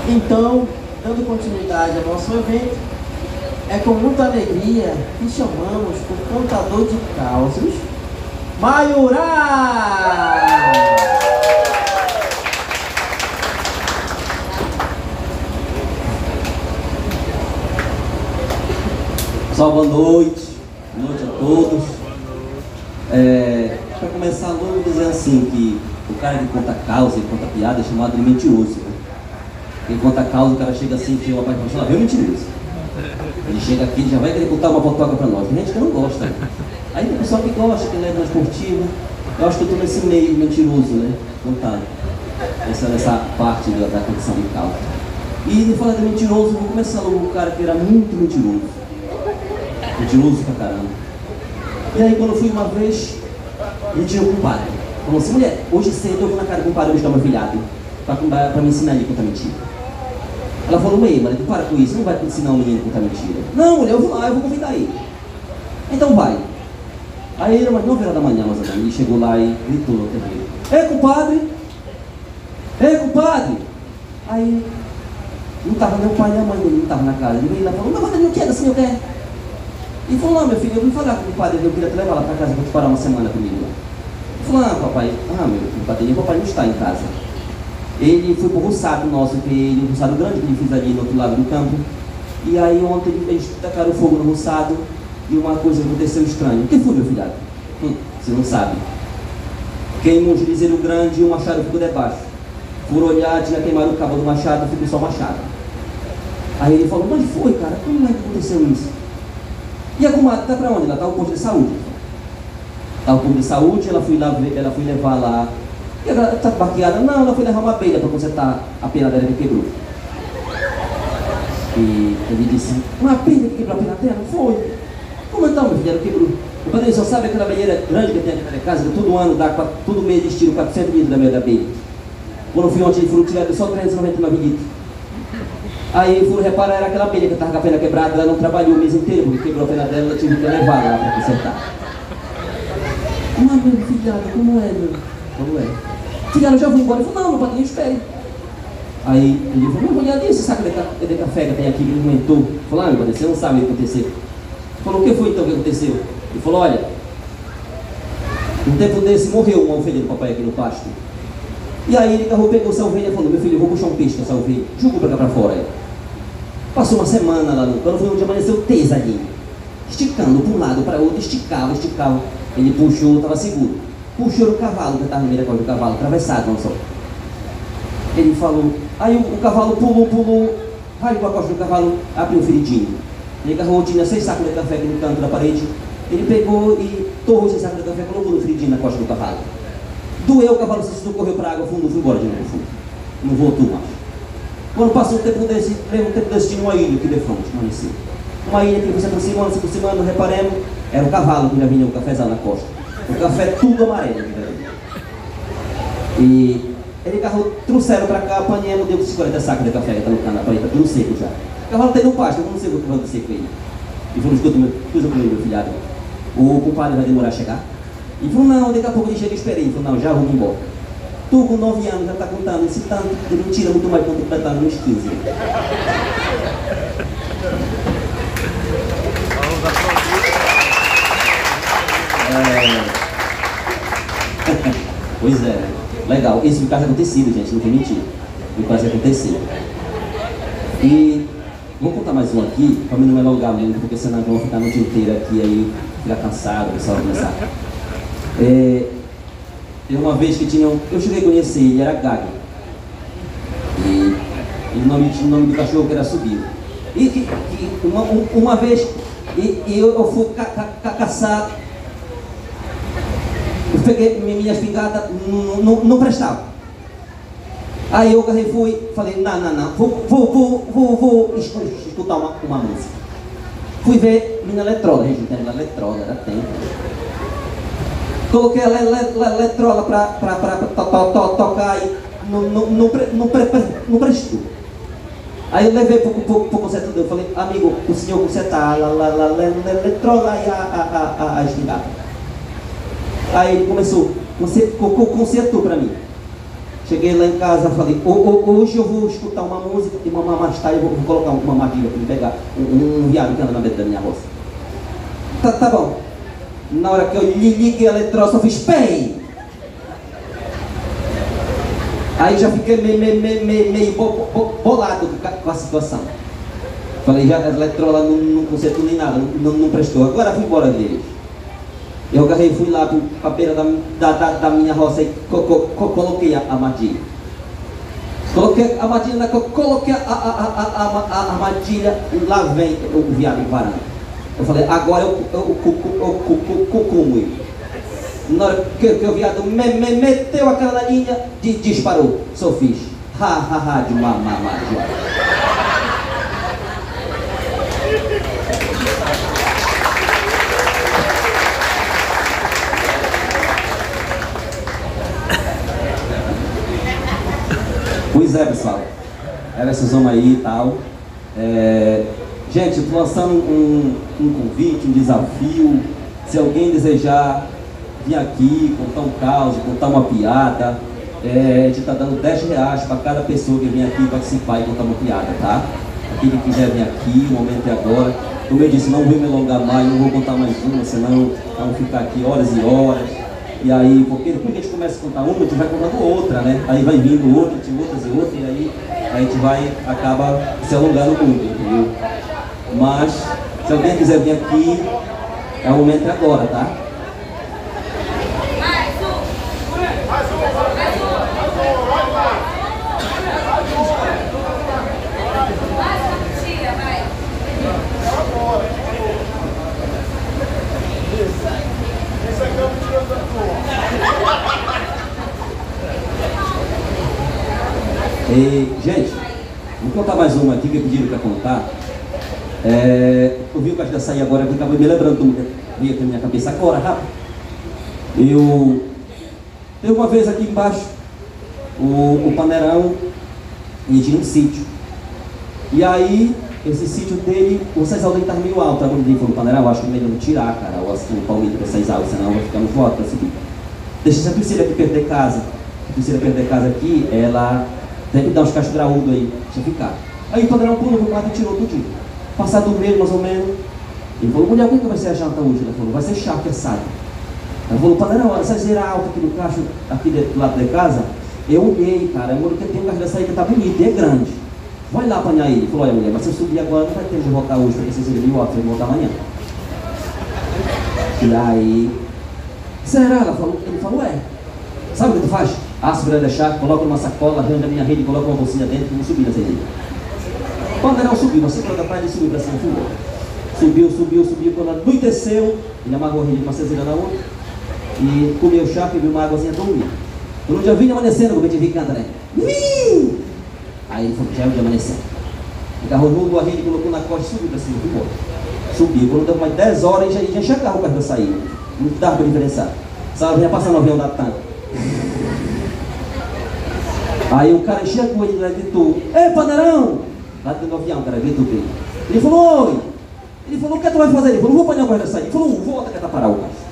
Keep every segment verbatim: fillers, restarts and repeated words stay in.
Então, dando continuidade ao nosso evento, é com muita alegria que chamamos o contador de causos, Maiorá! Pessoal, boa noite, boa noite a todos. É, para começar, vamos dizer assim, que o cara que conta causa e conta piada é chamado de mentiroso, né? Quem conta causa, o cara chega assim, chega uma parte e fala, viu, mentiroso? Ele chega aqui e já vai querer contar uma fofoca pra nós. Tem gente que não gosta, né? Aí tem pessoal que gosta, que leva na esportiva. Eu acho que eu tô nesse meio mentiroso, né? Contado. Essa, nessa parte da, da condição de causa. E de falar de mentiroso, vou começar logo o cara que era muito mentiroso. Mentiroso pra caramba. E aí quando eu fui uma vez, ele tinha um compadre. Falou assim, mulher, hoje cedo eu vou na casa do compadre buscar meu filhado pra, pra me ensinar ele a contar mentira. Ela falou, meio, mas tu para com isso, não vai ensinar o menino a contar mentira. Não, mulher, eu vou lá, eu vou convidar ele. Então vai. Aí ele, umas nove horas da manhã, mais ou menos, ele chegou lá e gritou no terreiro. Ei, compadre! Ei, compadre! Aí, não estava nem o pai nem a mãe dele, não estava na casa. Ele veio lá e falou, mas não quer assim, eu quero. E falou, não, meu filho, eu vim falar com o padre, eu queria te levar lá para casa para te parar uma semana comigo. Ele falou, ah, papai, ah, meu compadre, o papai não está em casa. Ele foi pro roçado nosso, que ele, um roçado grande que ele fez ali no outro lado do campo. E aí ontem eles tacaram fogo no roçado e uma coisa aconteceu estranha. O que foi, meu filhado? Hum, você não sabe. Queimou um gilizeiro grande e o machado ficou debaixo. Por olhar, tinha queimado o cabo do machado, ficou só o machado. Aí ele falou, mas foi, cara, como é que aconteceu isso? E a comadre tá pra onde? Ela tá no posto de saúde. Tá no posto de saúde, ela foi, lá, ela foi levar lá. E ela tá baqueada, não, ela foi levar uma abelha para consertar a pena dela que quebrou. E ele disse, uma abelha que quebrou a pena dela? Foi. Como então, meu filho, ela quebrou? O padre só sabe aquela abelheira grande que tem aqui na minha casa, que todo ano dá, todo mês eles tiram quatrocentos litros da minha abelha. Quando eu fui ontem, eles foram tirar só trezentos e noventa e nove litros. Aí foram reparar, era aquela abelha que estava com a pena quebrada, ela não trabalhou o mês inteiro, porque quebrou a pena dela, ela tive que levar lá para consertar. Mas meu filhado, como é, meu? Como é? Filhado, eu já vou embora. Ele falou, não, meu padrinho, espere. Aí ele falou, meu mulher, esse saco de, ca de café que tem aqui, ele aumentou. Ele falou, ah, meu padrinho, você não sabe o que aconteceu. Ele falou, o que foi então que aconteceu? Ele falou, olha, um tempo desse morreu uma ovelha do papai aqui no pasto. E aí ele carro, pegou essa ovelha e falou, meu filho, eu vou puxar um peixe com essa ovelha. Jogou pra cá pra fora. Aí. Passou uma semana lá no... Quando foi onde amanheceu tesadinho. Esticando para um lado, para outro, esticava, esticava. Ele puxou, estava seguro. Puxou o cavalo, que estava no meio da costa do cavalo, atravessado, não só. Ele falou, aí o, o cavalo pulou, pulou, raiou a costa do cavalo, abriu um feridinho. Ele agarrou, tinha seis sacos de café aqui no canto da parede. Ele pegou e torrou seis sacos de café e colocou no feridinho na costa do cavalo. Doeu, o cavalo se assustou, correu para a água, fundo, foi embora de novo, fundo. Não voltou mais. Quando passou um tempo desse, um tempo desse tinha uma ilha aqui de frente, amanheceu. Uma ilha que se aproximando, se aproximando, reparemos, era o cavalo que já vinha o cafezal na costa. O café tudo amarelo. E ele carro, trouxeram para cá, apanhamos, deu cinquenta sacos de café que está no cano, na parede, tudo seco já. O cavalo tem no pasto, eu não sei o que vai acontecer com ele. E falou, escuta, meu, coisa comigo, meu filhado. O compadre vai demorar a chegar? E falou, não, daqui a pouco ele chega e esperei. Ele falou, não, já vamos embora. Tu com nove anos já está contando esse tanto de mentira muito mais quanto tu está nos quinze. É... Pois é, legal. Isso foi quase acontecido, gente, não foi mentira. Foi quase acontecido. E vou contar mais um aqui, para mim não me alongar muito, porque senão vão ficar no dia inteiro aqui, aí ficar cansado, o pessoal vai começar. É... Tem uma vez que tinha um... Eu cheguei a conhecer, ele era Gag. E, e o, nome, o nome do cachorro que era Subiu. E, e, e uma, uma vez e, e eu, eu fui ca, ca, ca, caçar. Eu peguei minha espingarda, não, não, não prestava. Aí eu agarrei, fui, falei, não, não, não, vou, vou, vou, vou, vou escutar uma, uma música. Fui ver minha eletrola, gente, não tem eletrola, era tempo. Coloquei a eletrola para tocar e não, não, não, não, não prestou. Aí eu levei para o consertador, eu falei, amigo, o senhor consertar a eletrola e a, a, a espingarda. Aí ele começou, consertou para mim. Cheguei lá em casa e falei, hoje eu vou escutar uma música e mamar mais tarde, eu vou, vou colocar uma magia para me pegar um, um viado que anda na beira da minha roça. Tá, tá bom. Na hora que eu liguei a eletrônica, eu fiz pei. Aí já fiquei meio, meio, meio, meio, meio bo, bo, bolado com a situação. Falei, já a eletrônica não, não consertou nem nada, não, não prestou. Agora fui embora deles. Eu agarrei, fui lá para a beira da, da, da, da minha roça e co, co, co, coloquei a armadilha. Coloquei a armadilha, coloquei a, a, a, a, a, a armadilha, lá vem o viado varando. Eu falei, agora eu, eu, eu, eu, eu, eu como ele. Na hora que, que o viado me, me meteu aquela linha, de, disparou. Só fiz, ha, ha, ha, de mamá, Pois é, pessoal, era essa zona aí e tal. É... Gente, estou lançando um, um convite, um desafio. Se alguém desejar vir aqui, contar um caos, contar uma piada, é, a gente está dando dez reais para cada pessoa que vem aqui participar e contar uma piada, tá? Aquele que quiser vir aqui, o momento é agora. Como eu disse, não vou me alongar mais, não vou contar mais uma, senão vamos ficar aqui horas e horas. E aí, porque depois que a gente começa a contar uma, a gente vai contando outra, né? Aí vai vindo outra, outras e outras, e aí a gente vai, acaba se alongando muito, entendeu? Mas, se alguém quiser vir aqui, é o momento agora, tá? Mais um! Mais um! Mais um! Mais uma tira, vai! Esse aqui é o tiro da tua. E, gente, vou contar mais uma aqui que pediram para contar. É, eu vi o caixa da sair agora, eu acabei me lembrando do que veio aqui na minha cabeça agora, rápido. Eu teve uma vez aqui embaixo o, o Paneirão e tinha um sítio. E aí, esse sítio dele, o sisal dele estava meio alto. Aí quando ele falou, Paneirão, eu acho que é melhor não tirar, cara, ou assim, o palmito para sisal, senão vai ficar muito alto para subir. Deixa essa Priscila aqui perto de casa. A Priscila perto de casa aqui, ela tem que dar uns cachos graúdos aí, deixa ficar. Aí o Paneirão pulou pro quarto e tirou tudinho. Passado do meio, mais ou menos, ele falou, mulher, o que vai ser a janta hoje? Ela falou, vai ser chá, que é assado. Ela falou, Paneirão, essa zera alta aqui no cacho, aqui do lado de casa, eu olhei, cara, eu olhei que tem um cacho dessa aí que tá bonito, e é grande. Vai lá apanhar ele. Ele falou, olha mulher, mas se eu subir agora, não vai ter de voltar hoje, porque vocês viram alto, vai voltar amanhã. E aí, será? Ela falou, ele falou, é. Sabe o que tu faz? Assa para deixar, coloca numa sacola, arranja a minha rede, coloca uma bolsinha dentro e vou subir nessa rede. O Paneirão subiu, você para da praia, ele subiu para cima, subiu. Subiu, subiu, subiu, quando anoiteceu, ele amarrou a rede de uma cezeira na outra e comeu chá, bebeu uma águazinha, dormia. Quando o dia vinha amanhecendo, como a gente vê canta, né? Vim! Aí ele falou, já é o dia amanhecendo. Agarrou no a rede, colocou na costa e subiu para cima, embora. Subiu, quando deu mais dez horas, já, já enxergava o carro para sair. Não dava para diferenciar. Só vinha passando o avião da TAM. Aí o cara chegou e gritou, ei, Paneirão! Lá dentro do avião, o cara gritou dele. Ele falou, oi! Ele falou, o que tu vai fazer? Ele falou, vou apanhar o guarda sair. Ele falou, volta que é parar o carro.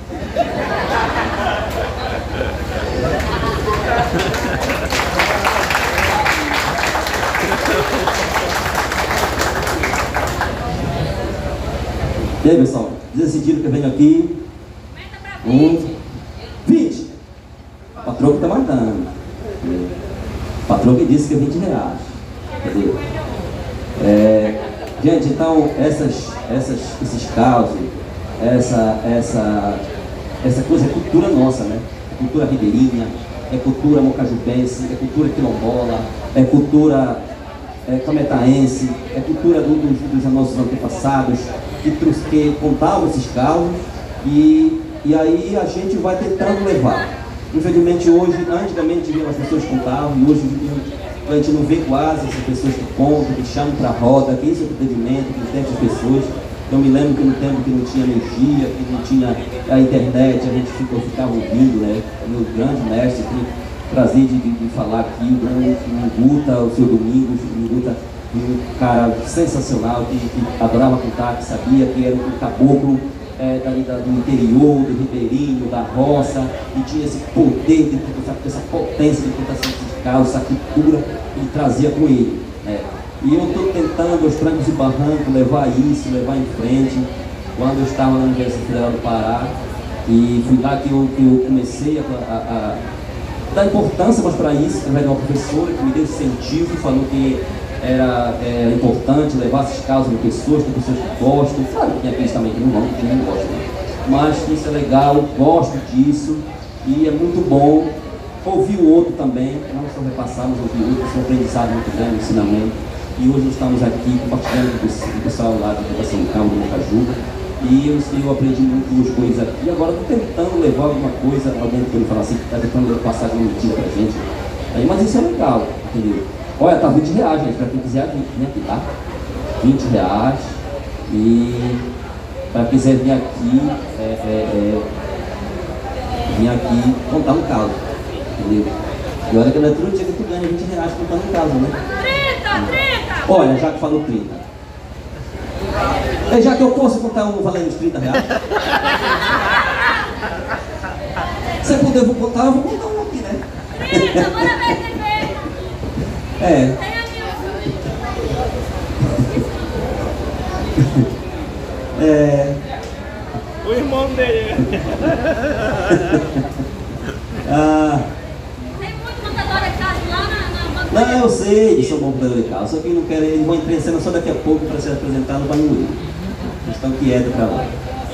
E aí, pessoal, decidiram que eu venho aqui. Um, vinte. O patrão que tá mandando. O patrão que disse que é vinte reais. Entendeu? É, gente, então, essas, essas, esses causos, essa, essa, essa coisa é cultura nossa, né? É cultura ribeirinha, é cultura mocajubense, é cultura quilombola, é cultura é, cametaense, é cultura do, dos, dos nossos antepassados, que, que contavam esses causos e, e aí a gente vai tentando levar. Infelizmente hoje, antigamente as pessoas contavam e hoje a gente não vê quase essas pessoas que contam, que chamam para a roda, que isso é entretenimento, que tem as pessoas. Eu me lembro que no tempo que não tinha energia, que não tinha a internet, a gente ficou, ficava ouvindo, né? Meu grande mestre, que prazer de, de, de falar aqui, o grande Minguta, o seu Domingos, o Minguta, um cara sensacional, que, que adorava contar, que sabia que era um caboclo é, dali da, do interior, do ribeirinho, da roça, e tinha esse poder, de, essa, essa potência de contar essas caos, essa cultura ele trazia com ele. Né? E eu estou tentando, aos trancos e barrancos, levar isso, levar em frente. Quando eu estava na Universidade Federal do Pará, e fui lá que eu, que eu comecei a, a, a dar importância mais para isso, através de uma professora que me deu incentivo, falou que era é, importante levar essas causas de pessoas, tem pessoas que gostam, claro que tem aqueles também que não vão, que não gostam, mas isso é legal, gosto disso, e é muito bom ouvir o outro também, não só repassar, mas ouvir o outro, isso é um aprendizado muito grande, um ensinamento. E hoje nós estamos aqui compartilhando com o pessoal lá da Educação do Campo, do Mocajuba, e eu, eu aprendi muito duas coisas aqui. Agora estou tentando levar alguma coisa, alguém que me fala assim, está tentando passar alguma mentira para a gente. Aí, mas isso é legal, entendeu? Olha, tá vinte reais, gente, para quem quiser vir aqui, tá? vinte reais. E para quem quiser vir aqui, é, é, é, vir aqui contar um caso, entendeu? E olha que não é todo dia que tu ganha vinte reais contando um caso, né? trinta, trinta! Olha, já que falou trinta. É, já que eu posso contar um valendo os trinta reais. Se eu puder, eu vou contar, eu vou contar um aqui, né? trinta, bora ver T V! É. Tem a Nilson. É. O irmão dele. Ah. Tem muito contador de casa lá na, na banca. Não, eu sei que sou bom computador de carro, só que não quero, eles vão entrar em cena só daqui a pouco para ser apresentado para Moinho. Eles estão quietos para lá.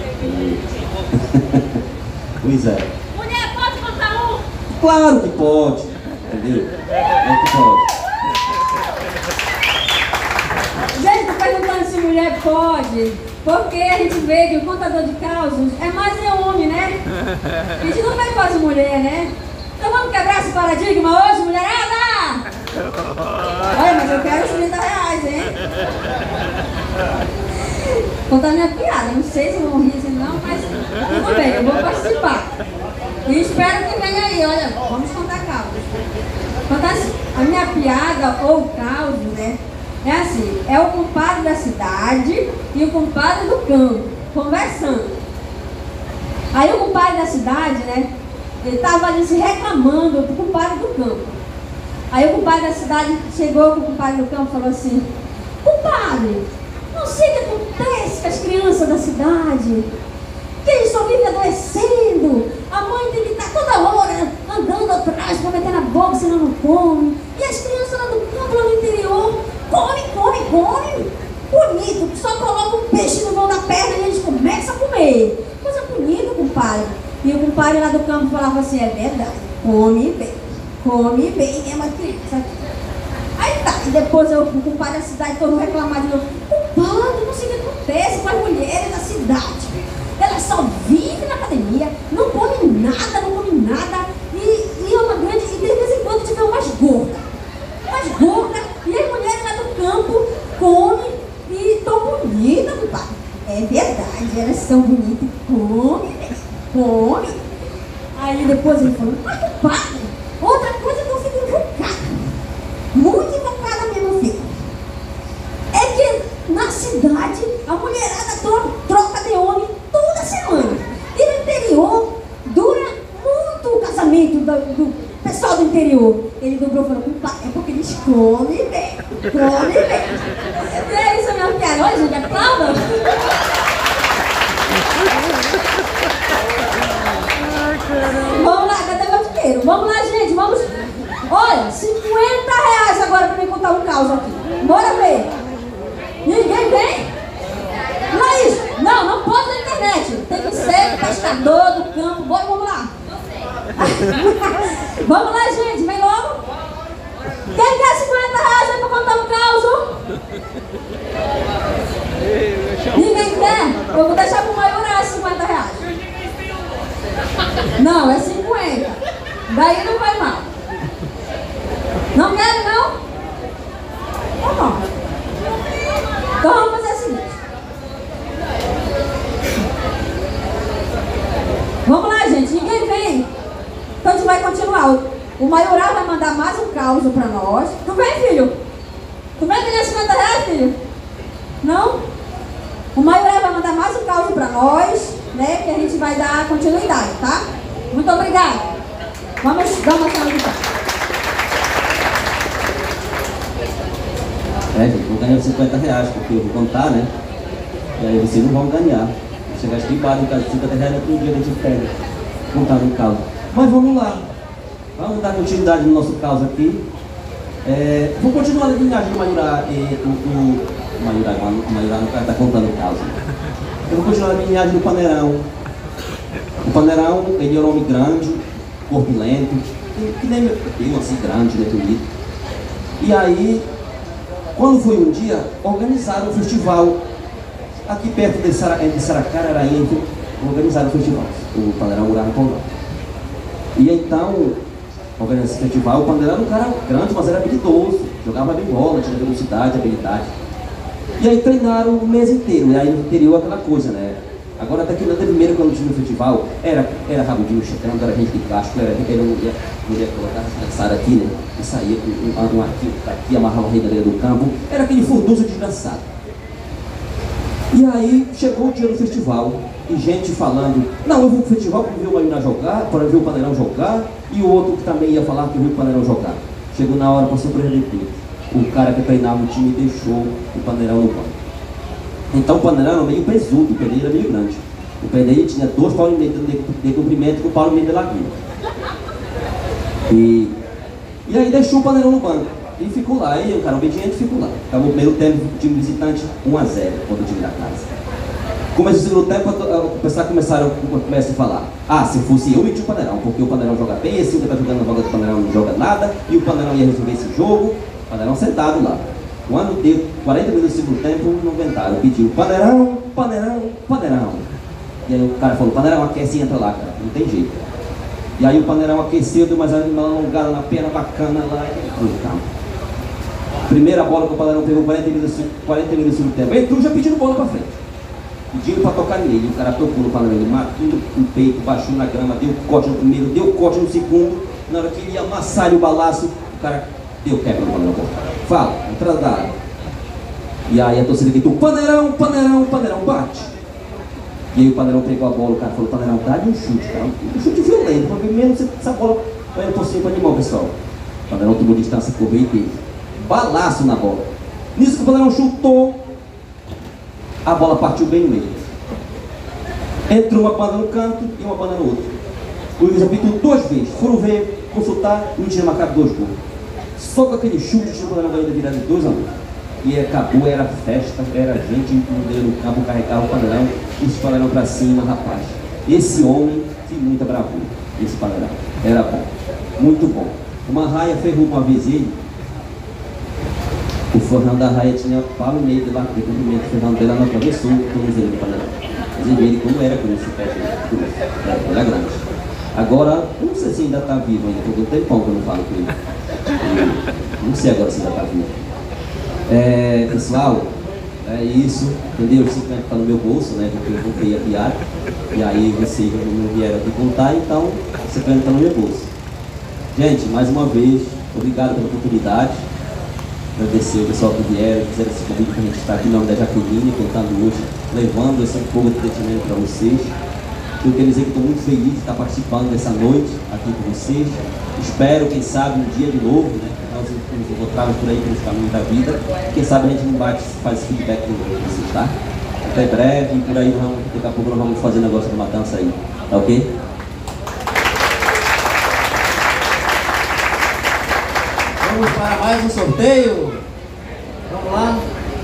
Pois é. Mulher, pode contar um? Claro que pode, entendeu? É que pode. Gente, tô perguntando se mulher pode, porque a gente vê que o contador de causas é mais é homem, né? A gente não vê quase mulher, né? Então vamos quebrar esse paradigma hoje, mulherada! Olha, mas eu quero os trinta reais, hein? Contar minha piada, não sei se vão rir assim não, mas tudo bem, eu vou participar. E espero que venha aí, olha, vamos contar causas. Contar a minha piada ou causa, né? É assim, é o compadre da cidade e o compadre do campo, conversando. Aí o compadre da cidade, né, ele estava ali se reclamando pro compadre do campo. Aí o compadre da cidade chegou com o compadre do campo e falou assim: compadre, não sei o que acontece com as crianças da cidade, que eles só vivem adoecendo, a mãe tem que estar toda hora andando atrás para meter na boca, senão não come. E as crianças lá do campo, lá no interior, come, come, come, bonito, só coloca um peixe no vão da perna e eles começam a comer. Coisa bonita, compadre. E o compadre lá do campo falava assim: é verdade, come bem, come bem mesmo a criança. Aí tá, e depois eu, o compadre da cidade todo reclamado de novo: compadre, não sei o que acontece com as mulheres da cidade. Elas só vivem na academia, não comem nada, não comem nada, e, e é uma grande, e de vez em quando tiver umas gordas, umas gordas, e as mulheres lá do campo comem e estão bonitas, compadre. É verdade, elas são bonitas e comem, comem. Aí depois ele falou: mas compadre, outra coisa que eu fico invocada, muito invocada mesmo, filho, é que na cidade a mulherada troca, troca de homem toda semana. E no interior dura muito o casamento do, do pessoal do interior. Ele dobrou e falou: compadre, é porque eles comem bem, comem bem. E é isso, minha piada. Olha, gente, aplauda. Vamos lá, cadê meu dinheiro? Vamos lá, gente, vamos. Olha, cinquenta reais agora para me contar um caos aqui. Bora ver. Ninguém vem? Laís, não, não pode na internet. Tem que ser pescador do campo. Bora, vamos lá. Vamos lá, gente, vem logo. Quem quer cinquenta reais aí para contar um caos? Ninguém quer? Eu vou deixar pro maior cinquenta reais. Não, é cinquenta. Daí não vai mal. Não querem, não? Tá bom. Então vamos fazer o seguinte. Vamos lá, gente. Ninguém vem. Então a gente vai continuar. O maioral vai mandar mais um caos para nós. Tu vem, filho? Tu vem ganhar cinquenta reais, filho? Não? O maioral vai mandar mais um caos para nós, né? Que a gente vai dar continuidade, tá? Muito obrigada. Vamos dar uma salva de palmas. É, gente, vou ganhar cinquenta reais, porque eu vou contar, né? E aí vocês não vão ganhar. Vou chegar estribado em casa de cinquenta reais, no dia que a gente pega. Contar no caos. Mas vamos lá. Vamos dar continuidade no nosso caos aqui. É, vou continuar a linhagem do Maiorá. E, o, o, o Maiorá, o Maiorá no cara está contando o caos. Eu vou continuar a linhagem do Paneirão. O Paneirão, ele é um homem grande, corpulento, que, que nem meu primo, assim, grande, né, bonito. E aí, quando foi um dia, organizaram um festival aqui perto de, Sara, de Saracara, Arainha, organizaram o festival. O Paneirão morava no Pondão. E então, organizando esse festival, o Paneirão era um cara grande, mas era habilidoso, jogava bem bola, tinha velocidade, habilidade. E aí treinaram o mês inteiro, e aí no interior aquela coisa, né? Agora até que no primeiro quando tinha no festival, era, era rabudinho, chutando, era gente de casco, era ele não ia, não ia colocar desgraçado aqui, né? E saía com um, um arquivo aqui, amarrava a rede do campo, era aquele furduço desgraçado. E aí chegou o dia do festival, e gente falando, não, eu vou pro festival para ver o Maiorá jogar, para ver o Paneirão jogar, e o outro que também ia falar que viu o Paneirão jogar. Chegou na hora para surpreender tudo. O cara que treinava o time deixou o Paneirão no banco. Então o Paneirão era meio pesudo, o pé dele era meio grande. O pé dele tinha dois palmos e meio de, de comprimento com o palmo e meio de largura. E, e aí deixou o Paneirão no banco. E ficou lá, e o cara obediente ficou lá. Acabou o primeiro tempo, o time visitante um a zero contra o time da casa. Começou o segundo tempo, o pessoal começaram começa a falar: ah, se fosse eu, metia o Paneirão, porque o Paneirão joga bem, esse que está jogando na vaga do Paneirão não joga nada, e o Paneirão ia resolver esse jogo. O Paneirão sentado lá. Quando deu quarenta minutos do segundo tempo, não aguentaram. Pediu Paneirão, Paneirão, Paneirão. E aí o cara falou: Paneirão, aquece e entra lá, cara, não tem jeito. E aí o Paneirão aqueceu, deu mais uma alongada na perna bacana lá e entrou no campo. Primeira bola que o Paneirão pegou quarenta minutos do segundo tempo. Entrou já pedindo bola pra frente. Pediram para tocar nele, o cara tocou no Paneirão, ele matou o peito, baixou na grama, deu corte no primeiro, deu corte no segundo. Na hora que ele ia amassar o balaço, o cara deu quebra no Paneirão. Fala, entrada da área. E aí a torcida gritou: Paneirão, Paneirão, Paneirão, bate. E aí o Paneirão pegou a bola, o cara falou: Paneirão, dá-lhe um chute, cara. Um chute violento, porque mesmo essa bola vai torcer para animar o pessoal. O Paneirão tomou distância, correu e teve balaço na bola. Nisso que o Paneirão chutou, a bola partiu bem no meio. Entrou uma banda no canto e uma banda no outro. O juiz apitou duas vezes. Foram ver, consultar, não tinha marcado dois gols. Só com aquele chute, o Paneirão ainda virar de dois a um. E acabou, era festa, era gente no campo, carregava o Paneirão, e esse Paneirão pra cima, rapaz. Esse homem tinha muita bravura, esse Paneirão. Era bom, muito bom. Uma raia ferrou uma vez ele. O Fernando da Raia tinha pau e meio de lá, de comprimento. O Fernando dela não atravessou o tornozelo do Paneirão. Mas ele ele como era com esse pé, era, era grande. Agora, eu não sei se ainda está vivo ainda, porque tem tempão que eu não falo com ele. Eu não sei agora se ainda está vivo. É, pessoal, é isso, entendeu? O cinquenta está no meu bolso, né? Porque eu voltei a piada. E aí vocês não vieram aqui contar, então o cinquenta está no meu bolso. Gente, mais uma vez, obrigado pela oportunidade. Agradecer o pessoal que vieram, fizeram esse convite para a gente estar aqui no nome da Jaqueline, contando hoje, levando esse pouco de entretenimento para vocês. Eu quero dizer que estou muito feliz de estar participando dessa noite aqui com vocês. Espero, quem sabe, um dia de novo, né? Nós nos encontramos por aí pelos caminhos da vida. Quem sabe a gente não bate, faz esse feedback com vocês, tá? Até breve, e por aí, vamos, daqui a pouco nós vamos fazer negócio de matança aí, tá ok? Vamos para mais um sorteio. Vamos lá.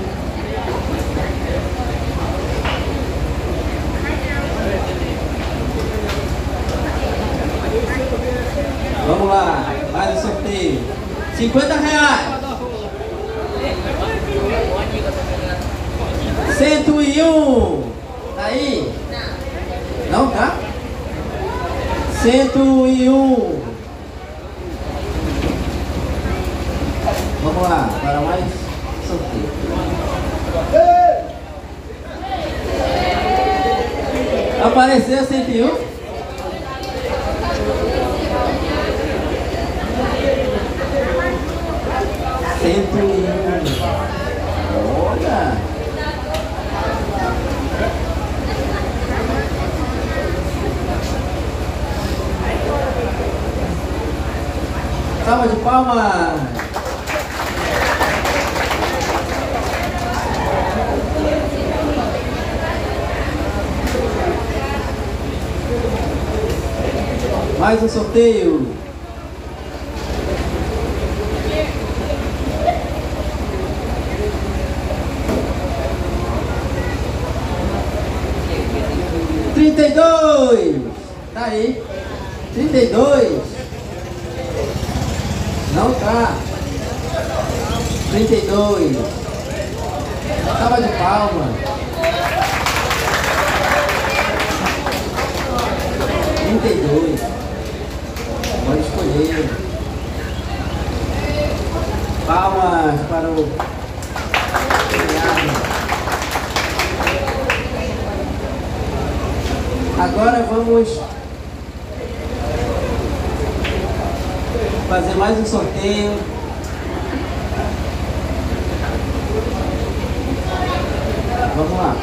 Vamos lá, mais um sorteio. cinquenta reais. cento e um. Tá aí? Não, tá? cento e um. Vamos lá, para mais sorteio. Apareceu cento e um. cento e um. Olha! Salva de palmas! Mais um sorteio. Trinta e dois. Tá aí. Trinta e dois. Não tá. Trinta e dois. Salva de palmas. Trinta e dois. Pode escolher. Palmas para o premiado. Agora vamos fazer mais um sorteio. Vamos lá.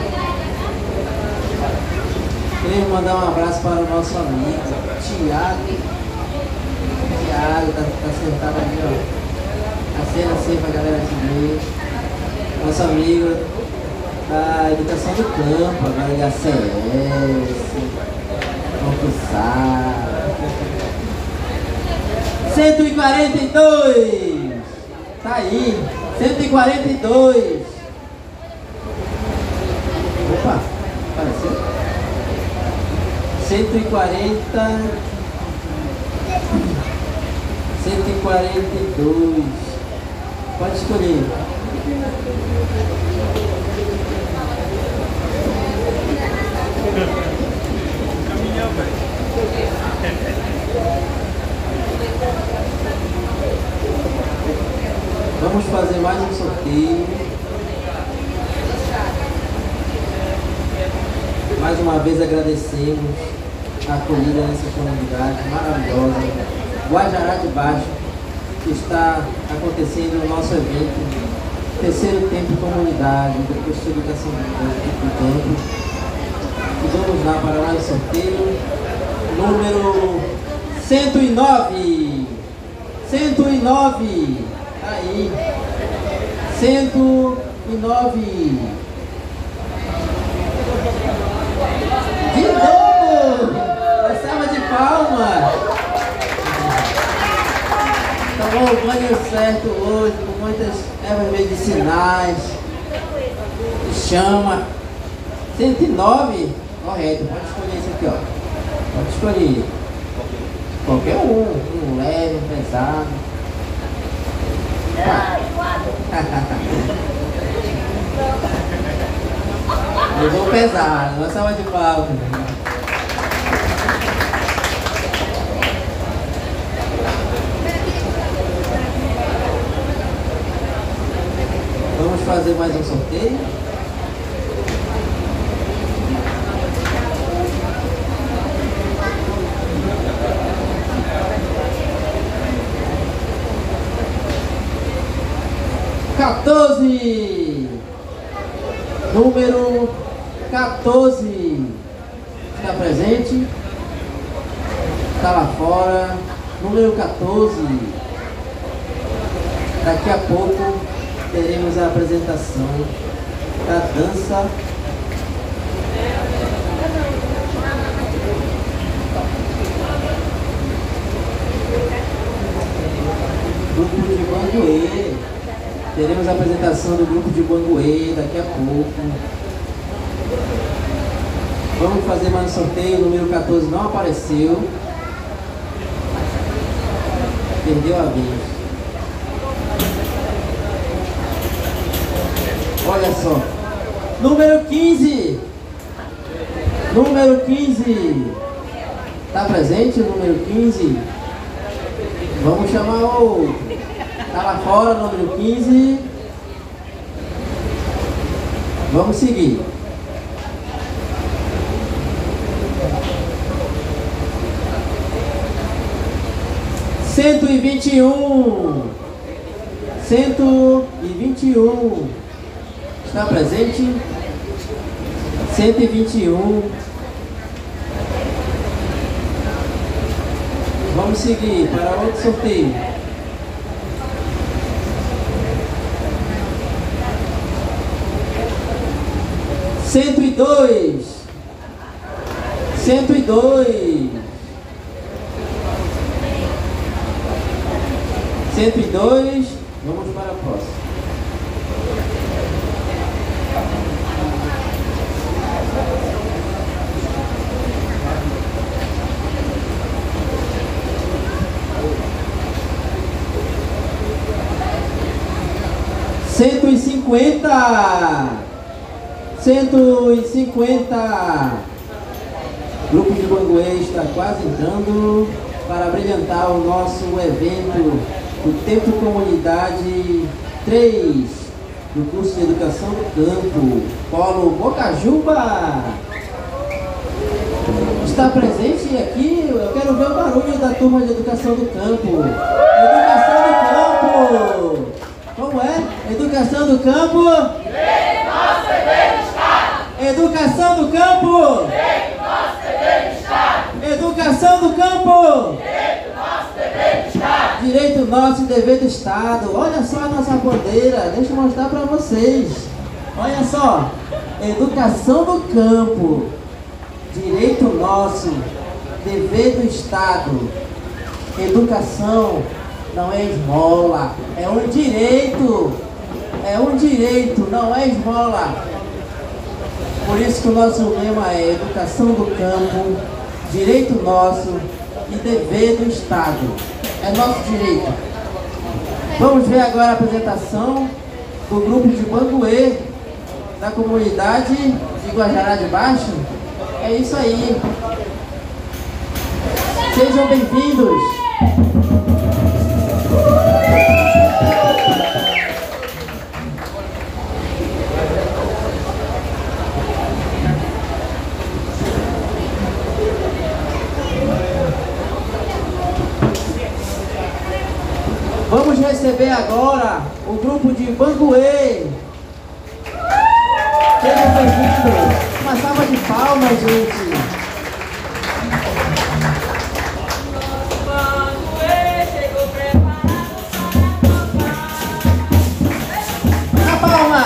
Queria mandar um abraço para o nosso amigo Tiago. Tiago, tá, tá sentado ali, ó. A cena assim pra galera te ver. Nosso amigo da Educação do Campo, agora de A C S, concursado. cento e quarenta e dois. Tá aí. cento e quarenta e dois. Opa, apareceu. cento e quarenta. cento e quarenta e dois. Pode escolher. Caminhão, velho. Vamos fazer mais um sorteio. Mais uma vez agradecemos a acolhida nessa comunidade maravilhosa, Guajará de Baixo, que está acontecendo o nosso evento, terceiro tempo comunidade, do curso de educação do campo. E vamos lá para mais um sorteio, número cento e nove. cento e nove. Aí, cento e nove. De novo! Uma salva de palmas! Tomou o banho certo hoje, com muitas ervas medicinais. Chama. cento e nove? Correto, pode escolher esse aqui, ó. Pode escolher. Qualquer um. Um leve, um pesado. Levou pesado, uma salva de palmas. Vamos fazer mais um sorteio. quatorze. Número quatorze. Está presente? Está lá fora. Número quatorze. Daqui a pouco teremos a apresentação da dança. Grupo de Banguê. Teremos a apresentação do grupo de Banguê daqui a pouco. Vamos fazer mais um sorteio. O número quatorze não apareceu. Perdeu a vez. Olha só. Número quinze. Número quinze. Está presente o número quinze? Vamos chamar o... Está lá fora, número quinze. Vamos seguir. Cento e vinte e um. Cento e vinte e um. Está presente? Cento e vinte e um. Vamos seguir para outro sorteio. Cento e dois. Cento e dois. cento e dois, vamos para a próxima. Cento e cinquenta. Cento e cinquenta. Grupo de Banguê está quase entrando para brilhantar o nosso evento do Tempo Comunidade três, do curso de Educação do Campo, Polo Bocajuba. Está presente aqui, eu quero ver o barulho da turma de Educação do Campo. Educação do Campo! Como é? Educação do Campo? Direito nosso dever de Estado! Educação do Campo? Direito nosso dever de Estado! Educação do Campo? Direito nosso dever de Estado! Direito nosso e dever do Estado. Olha só a nossa bandeira, deixa eu mostrar para vocês. Olha só, Educação do Campo, direito nosso, dever do Estado. Educação não é esmola, é um direito. É um direito, não é esmola. Por isso que o nosso lema é Educação do Campo, direito nosso e dever do Estado. É nosso direito. Vamos ver agora a apresentação do grupo de Banguê, da comunidade de Guajará de Baixo. É isso aí. Sejam bem-vindos. Vamos receber agora o grupo de Banguê. Sejam bem-vindos. Uma salva de palmas, gente. Banguê chegou preparado para A palma.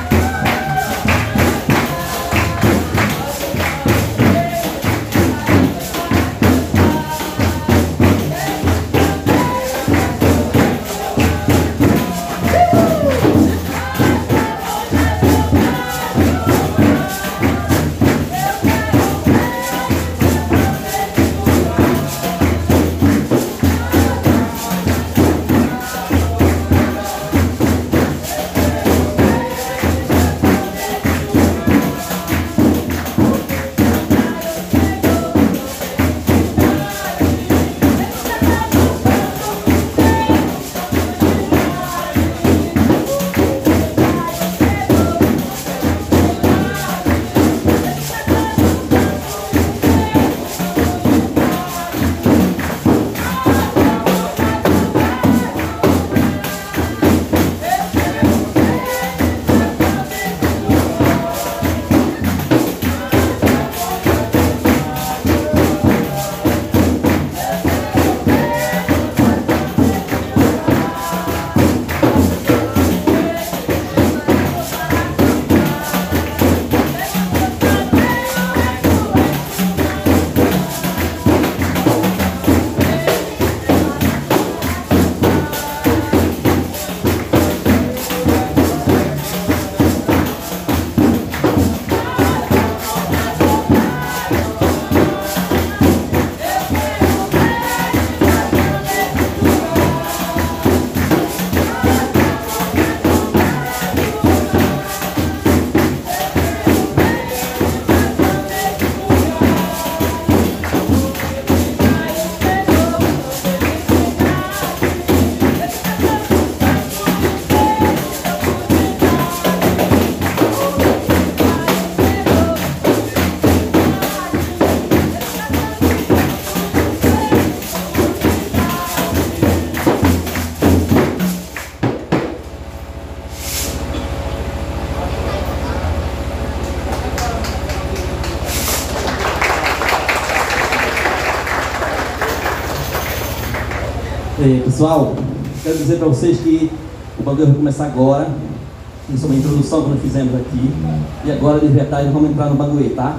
É, pessoal, quero dizer para vocês que o Banguê vai começar agora. Isso é uma introdução que nós fizemos aqui. E agora, de verdade, vamos entrar no Banguê, tá?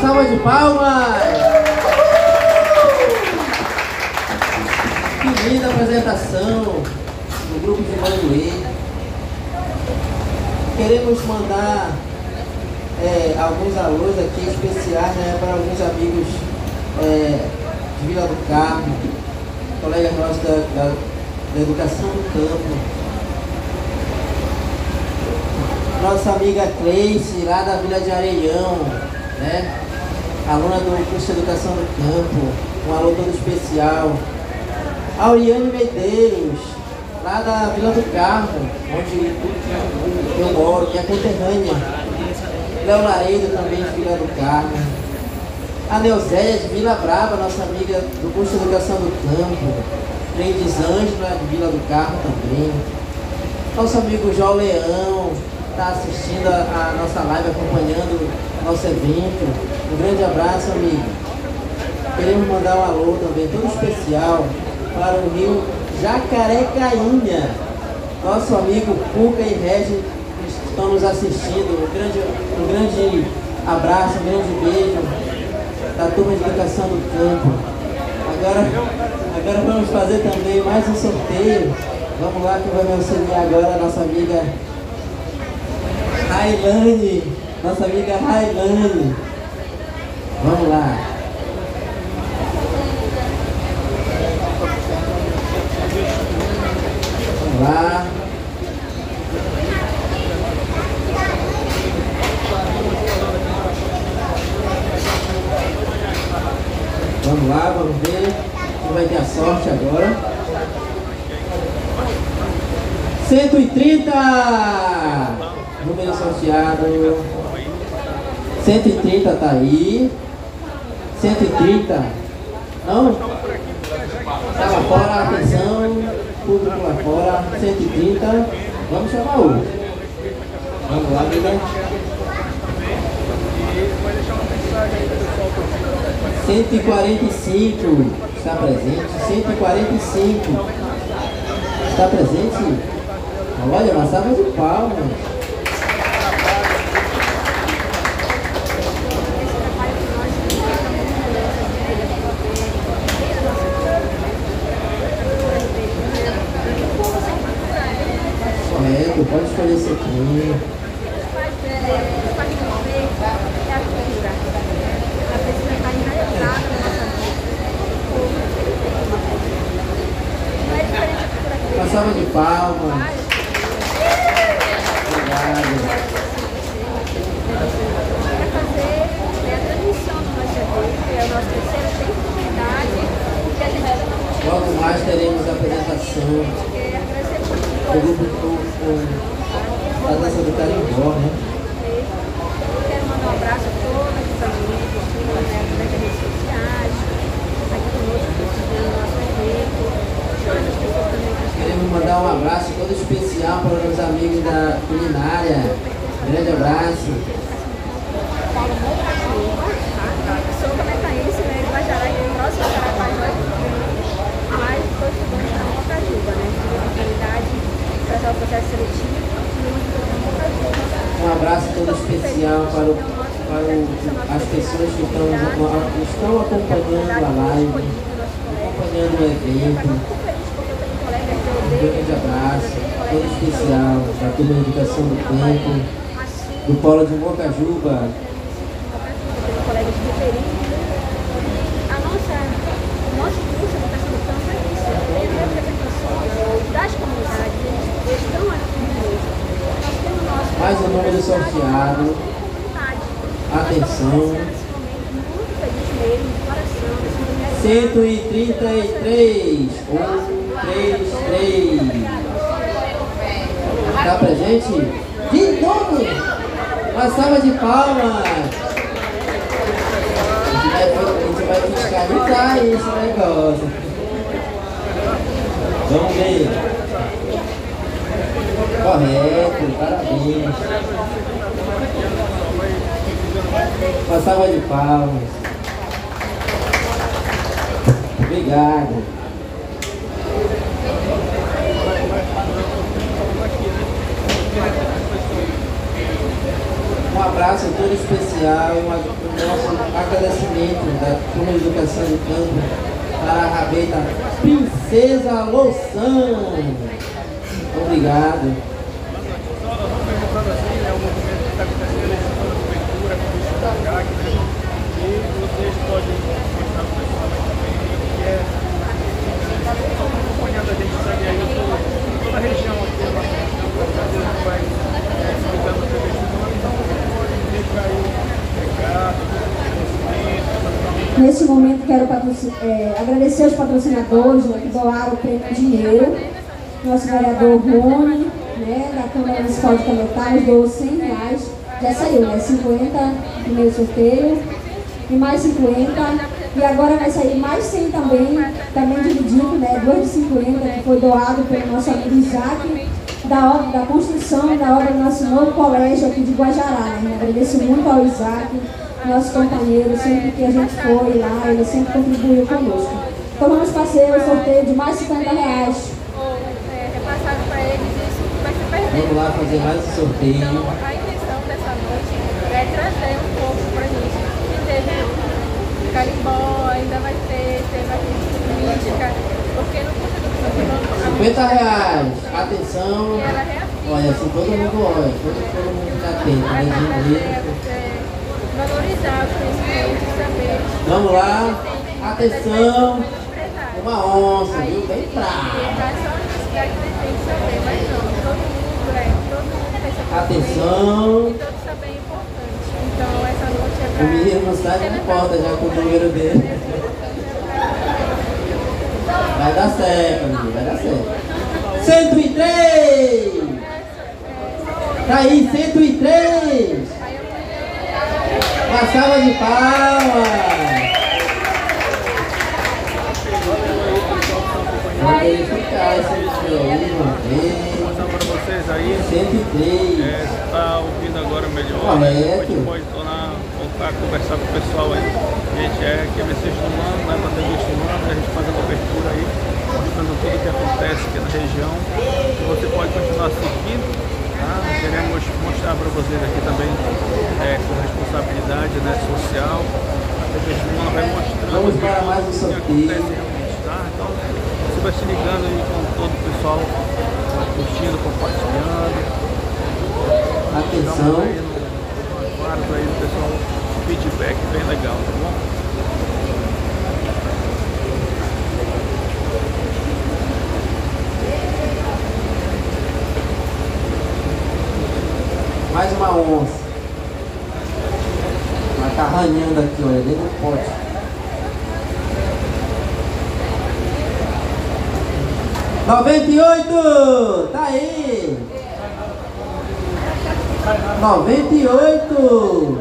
salva de palmas! Que linda apresentação do grupo de Manduê. Queremos mandar é, alguns alôs aqui especiais, né, para alguns amigos é, de Vila do Carmo, colegas nossos da, da, da Educação do Campo. Nossa amiga Cleice, lá da Vila de Areião, né? Aluna do curso de Educação do Campo, um alô todo especial. Auriane Medeiros, lá da Vila do Carmo, onde eu moro, minha conterrânea. Léo Laredo, também de Vila do Carmo. A Neuzélia de Vila Brava, nossa amiga do curso de Educação do Campo. Mendes Ângela, de Vila do Carmo também. Nosso amigo João Leão está assistindo a, a nossa live, acompanhando o nosso evento. Um grande abraço, amigo. Queremos mandar um alô também, todo especial, para o Rio Jacarecainha. Nosso amigo Cuca e Regi estão nos assistindo. Um grande, um grande abraço, um grande beijo da turma de Educação do Campo. Agora, agora vamos fazer também mais um sorteio. Vamos lá, que vai me auxiliar agora a nossa amiga Railane, nossa amiga Railane. Vamos lá. Vamos lá. Vamos lá, vamos ver quem vai ter a sorte agora. cento e trinta! Número sorteado. cento e trinta tá aí. cento e trinta. Não? Tá lá fora, atenção. Público lá fora. cento e trinta. Vamos chamar outro. Vamos lá, amiga. cento e quarenta e cinco. Está presente. cento e quarenta e cinco. Está presente? Olha, uma salva de palmas. É, tu pode escolher esse aqui. Uma salva de palmas. Logo mais teremos a apresentação do grupo da dança do Carimbó, né? Quero mandar um abraço a todos os amigos que nos acompanham nas redes sociais, aqui conosco prestigiando o nosso evento. Queremos mandar um abraço todo especial para os amigos da culinária. Grande abraço. Paulo Mocajuba, tá? Sou comentarense, né? Guajará, que é próximo a Carapajós, mas estou estudando na Mocajuba, né? Tive a oportunidade de fazer o processo seletivo e muito na Mocajuba. Um abraço todo especial para, o, para o, as pessoas que estão, estão acompanhando a live, acompanhando o evento. Um grande abraço, todo especial da turma de Educação do Campo, do Polo de Mocajuba. Colegas de referência. A nossa, o nosso curso de Educação do Campo é isso, é a representação das comunidades, eles estão aqui mesmo. Nós temos nosso Mais um número sorteado. Atenção. Muito feliz mesmo, de coração, cento e trinta e três. um, três, três. Está presente? De novo! Uma salva de palmas! A gente vai fiscalizar esse negócio. Vamos ver. Correto, parabéns. Uma salva de palmas. Obrigado. Um abraço faço em todo especial uma, o nosso agradecimento da Turma de Educação de Campo para a Rabeta Princesa Louçã. Obrigado. Só perguntando assim, né, o movimento que está acontecendo, eles estão fazendo cobertura, com o C A C, né? E vocês podem mostrar para o pessoal também que é. Estão acompanhando a gente, sabe? Aí eu estou em toda a região aqui, a gente vai explicando o cobertura, então vocês podem deixar aí recado, conhecimento. Nesse momento quero é, agradecer aos patrocinadores, né, que doaram o prêmio dinheiro. Nosso vereador Rony, né, da Câmara Municipal de Cametá, doou cem reais, já saiu, né, cinquenta no primeiro sorteio, e mais cinquenta, e agora vai sair mais cem também, também dividido, né, dois de cinquenta, que foi doado pelo nosso amigo Isaac, da, obra, da construção da obra do nosso novo colégio aqui de Guajará, né. Agradeço muito ao Isaac, nosso companheiro, sempre que a gente foi lá, ele sempre contribuiu conosco. Então vamos fazer o sorteio de mais cinquenta reais. Repassado para eles, isso vai se perder. Vamos lá fazer mais um sorteio. Então, a intenção dessa noite é trazer um pouco para a gente que teve carimbó, ainda vai ter, teve a política, porque no curso do cinquenta reais, atenção. E ela reafirma. Olha, assim todo mundo olha, todo, todo mundo fica atento, A né? nota Dinheiro. é valorizar os conhecimentos, saber. Vamos lá, atenção. Uma onça, viu? Bem brava. Atenção! E todos saber é importante. Então essa noite é O menino não sai de porta já com o número dele. Vai dar certo, amigo, vai dar certo. cento e três! Tá aí, cento e três! Uma salva de palmas! Vamos verificar esse vídeo aí, vamos ver. Passar para vocês aí. cento e três. É, tá ouvindo agora melhor. Correto. A gente pode tornar, voltar a conversar com o pessoal aí. A gente é aqui é sexto ano, né? Bater sexto ano, a gente faz a cobertura aí, mostrando tudo o que acontece aqui na região. E você pode continuar seguindo, tá? Queremos mostrar para vocês aqui também é, com responsabilidade, né, social. A T V Semana vai mostrando Vamos para tudo mais um o que sorteio. acontece realmente, tá? Então, você vai se ligando aí com todo o pessoal, curtindo, compartilhando. Atenção. Aí no quadro aí do pessoal, feedback bem legal, tá bom? Mais uma onça. Ela tá arranhando aqui, olha, dentro do pote. noventa e oito! Tá aí! noventa e oito!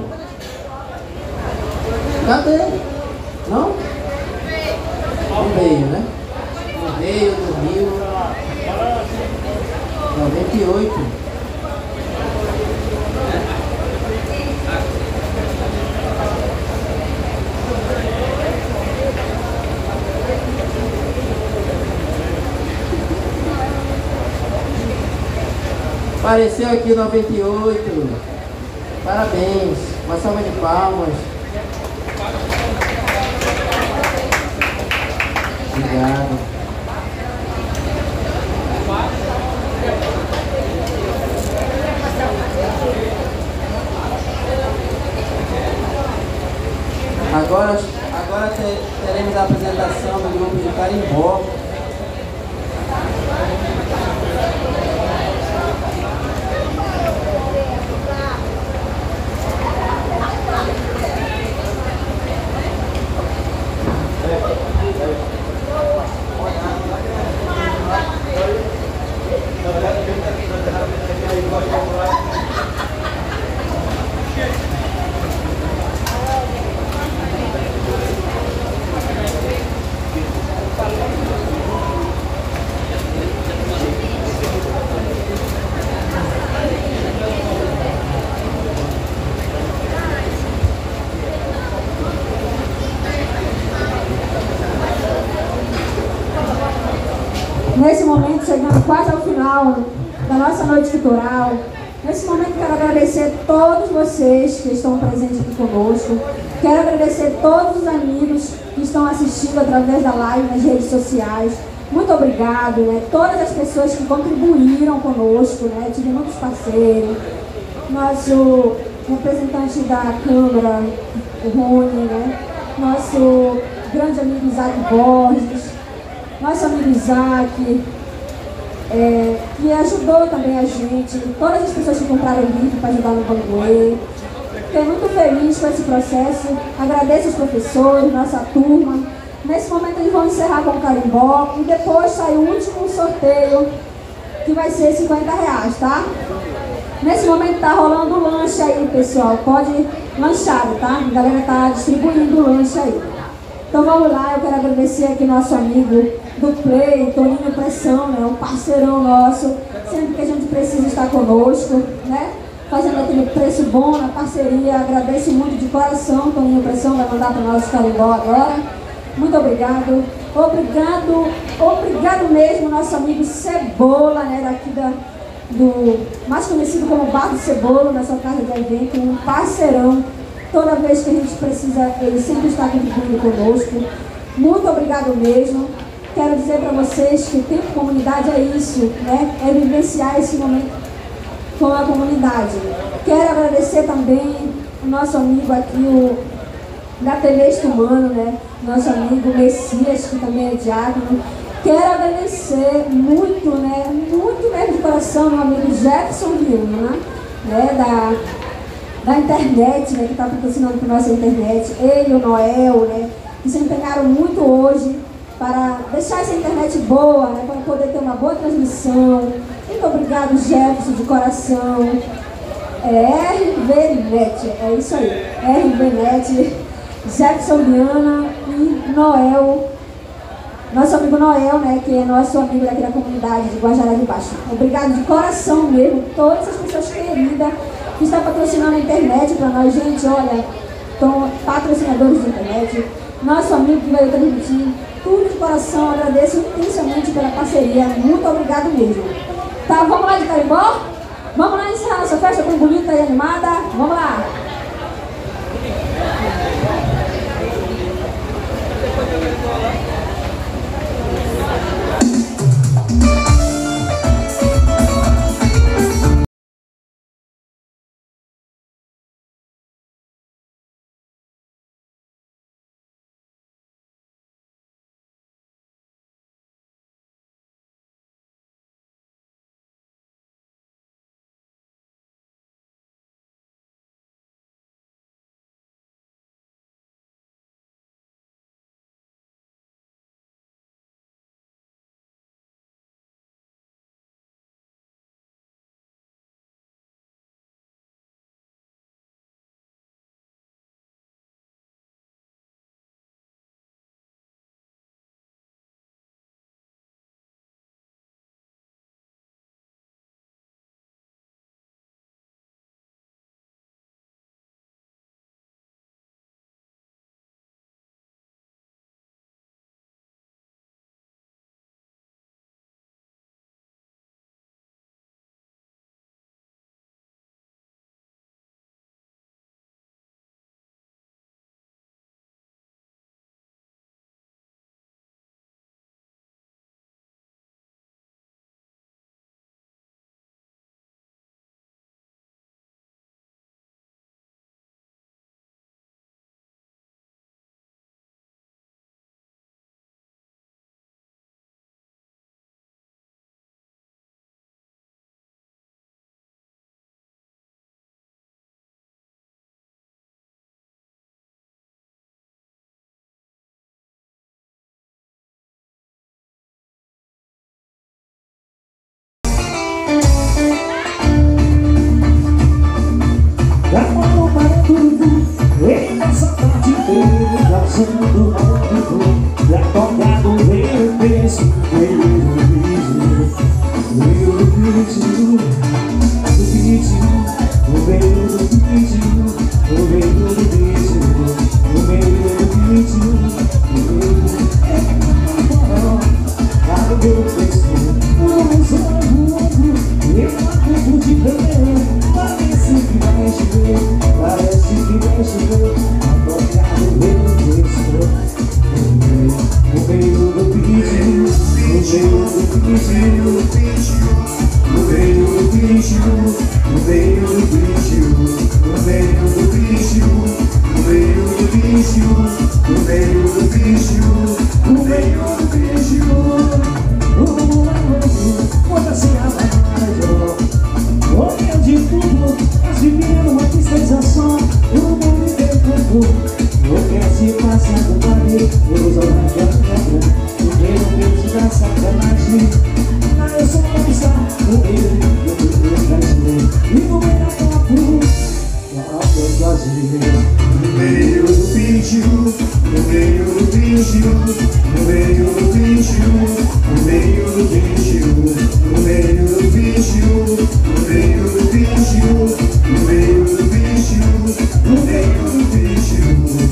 Cadê? Não? Não veio, né? Não veio, dormiu. noventa e oito. Apareceu aqui noventa e oito. Parabéns. Uma salva de palmas. Obrigado. Agora, agora te- teremos a apresentação do grupo de carimbó. Nesse momento, chegando quase ao final da nossa noite cultural, Nesse momento quero agradecer a todos vocês que estão presentes aqui conosco. Quero agradecer a todos os amigos que estão assistindo através da live nas redes sociais. Muito obrigado, né? Todas as pessoas que contribuíram conosco, né? Tive muitos parceiros. Nosso representante da Câmara, o Rony, né? Nosso grande amigo Isaac Borges, nosso amigo Isaac, é, que ajudou também a gente, todas as pessoas que compraram livro para ajudar no Banguê. Fiquei muito feliz com esse processo, agradeço os professores, nossa turma. Nesse momento eles vão encerrar com o carimbó e depois sai o último sorteio, que vai ser cinquenta reais, tá? Nesse momento tá rolando o lanche aí, pessoal, pode lanchar, tá? A galera tá distribuindo o lanche aí. Então vamos lá, eu quero agradecer aqui nosso amigo do Play, Toninho Pressão, né? Um parceirão nosso, sempre que a gente precisa estar conosco, né? Fazendo aquele preço bom na parceria. Agradeço muito de coração, Toninho Pressão vai mandar para o nosso carimbó agora. Muito obrigado. Obrigado, obrigado mesmo, nosso amigo Cebola, né? Daqui da, do mais conhecido como Bar do Cebola, na sua casa de evento, um parceirão. Toda vez que a gente precisa, ele sempre está contribuindo conosco. Muito obrigado mesmo. Quero dizer para vocês que o Tempo Comunidade é isso, né? É vivenciar esse momento com a comunidade. Quero agradecer também o nosso amigo aqui, o da T V Estumano, né? Nosso amigo Messias, que também é diácono. Quero agradecer muito, né? Muito mesmo de coração, meu amigo Jefferson Viana, né? Da da internet, né, que está patrocinando para a nossa internet, ele e o Noel, né, que se empenharam muito hoje para deixar essa internet boa, né, para poder ter uma boa transmissão. Muito obrigado, Jefferson, de coração. É R V Net, é isso aí, R V Net, Jefferson Viana e Noel, nosso amigo Noel, né, que é nosso amigo daqui da comunidade de Guajará de Baixo. Obrigado de coração mesmo, todas as pessoas queridas que estão patrocinando a internet para nós, gente, olha, estão patrocinadores de internet, nosso amigo que veio transmitir, tudo de coração, agradeço intensamente pela parceria, muito obrigado mesmo. Tá, vamos lá de carimbó? Vamos lá encerrar nossa festa tão bonita e animada, vamos lá! Passando ao vivo, já tocado veio o peso, veio o vídeo, veio o vídeo, o vídeo, o veio do vídeo, o veio do vídeo, o veio do vídeo, o veio do vídeo, para o meu peso, não sou o outro, eu não pude ver. no meio do bicho, no meio do bicho, no meio do bicho, no meio do bicho, no meio do bicho. Quando se amarra, olha de tudo, mas vivendo uma tristeza. O mundo inteiro eu quero se passar do barulho, eu uso a minha o meio peso da sacanagem. Ah, eu sou uma pista, no meio do Brasil, e no meio da papo, no meio do bicho, no meio do bicho, no meio do bicho, no meio do bicho, no meio do bicho, no meio do bicho, no meio do bicho, no meio do bicho.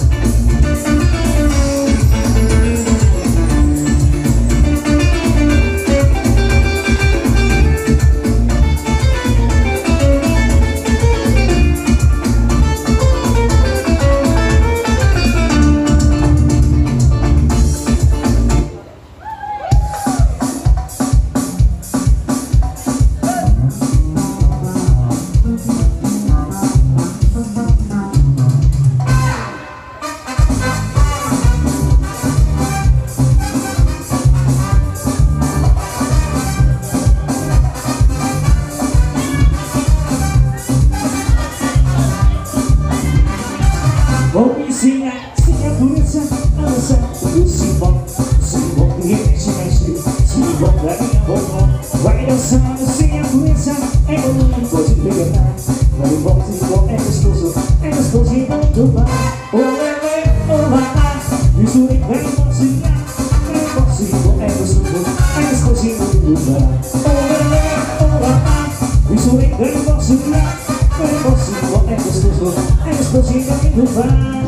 Vou me ensinar sem a polícia a dançar o simbol, o simbol que mexe, mexe, simbol da minha vovó. Vai dançando sem a polícia, é bonito, pode pegar. Vai embora, simbol é gostoso, é gostosinho do bar. Olé, olá, isso nem vai emocionar. Vai embora, simbol é gostoso, é gostosinho do bar. Olé, olá, isso nem vai emocionar. Vai embora, simbol é gostoso, é gostosinho do bar.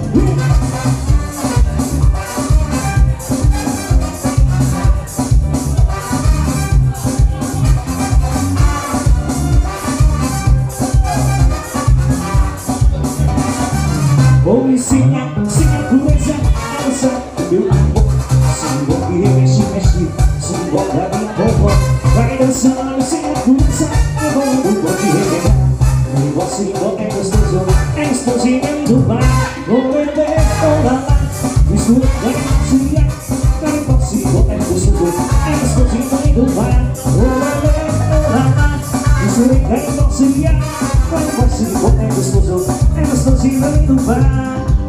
Vou ensinar, sem a pureza, a dançar o meu amor. Simbol que mexe, mexe, simbol da minha vovó. Vai dançando sem a pureza, é bom, não pode renegar. O simbol é gostoso, é gostosinho do bar. Vou beber, vou lá, mistura da macia. O simbol é gostoso, é gostosinho do bar. Vou beber, vou lá, mistura da macia. O simbol é gostoso, é gostosinho do bar.